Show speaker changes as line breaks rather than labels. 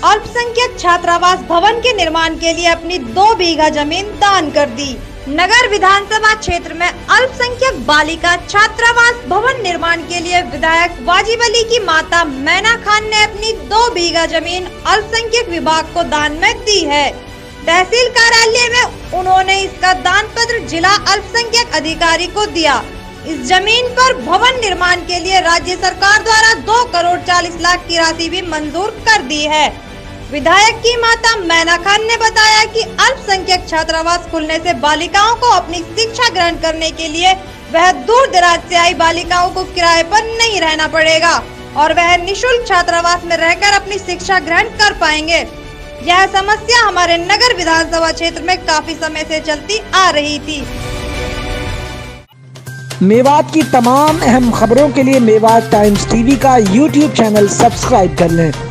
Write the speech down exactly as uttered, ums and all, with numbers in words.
अल्पसंख्यक छात्रावास भवन के निर्माण के लिए अपनी दो बीघा जमीन दान कर दी। नगर विधानसभा क्षेत्र में अल्पसंख्यक बालिका छात्रावास भवन निर्माण के लिए विधायक वाजिब अली की माता मैना खान ने अपनी दो बीघा जमीन अल्पसंख्यक विभाग को दान में दी है। तहसील कार्यालय में उन्होंने इसका दान पत्र जिला अल्पसंख्यक अधिकारी को दिया। इस जमीन पर भवन निर्माण के लिए राज्य सरकार द्वारा दो करोड़ चालीस लाख की राशि भी मंजूर कर दी है। विधायक की माता मैना खान ने बताया कि अल्पसंख्यक छात्रावास खुलने से बालिकाओं को अपनी शिक्षा ग्रहण करने के लिए वह दूर दराज से आई बालिकाओं को किराए पर नहीं रहना पड़ेगा और वह निशुल्क छात्रावास में रहकर अपनी शिक्षा ग्रहण कर पाएंगे। यह समस्या हमारे नगर विधानसभा क्षेत्र में काफी समय से चलती आ रही थी।
मेवात की तमाम अहम खबरों के लिए मेवात टाइम्स टीवी का यूट्यूब चैनल सब्सक्राइब कर लें